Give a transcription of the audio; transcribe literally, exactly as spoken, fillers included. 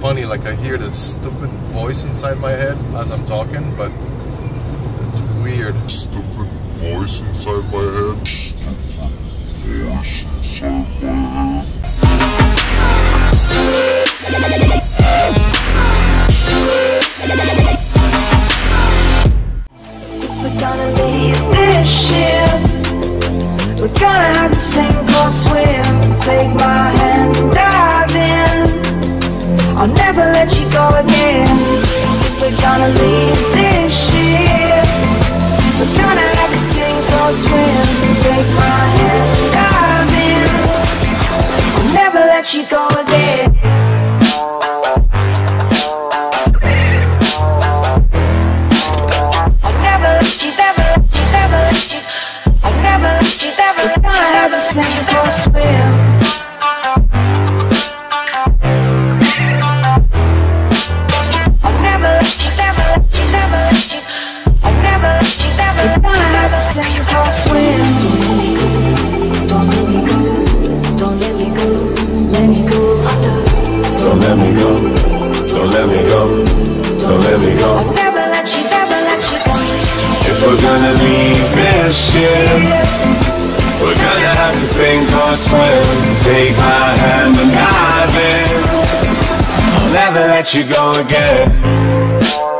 funny, like I hear this stupid voice inside my head as I'm talking, but it's weird. Stupid voice inside my head. Stupid voice inside my head. If we're gonna leave this ship, we're gonna have to sink or swim. Take my hand and dive in. I'll never let you go again. If we're gonna leave this ship, we're gonna have to sink or swim. Take my hand and dive in. I'll never let you go again. I'll never let you, never let you, never let you. I'll never let you, never let you. We're gonna have to sink or swim. We're gonna leave this ship, we're gonna have to sink or swim. Take my hand and dive in. I'll never let you go again.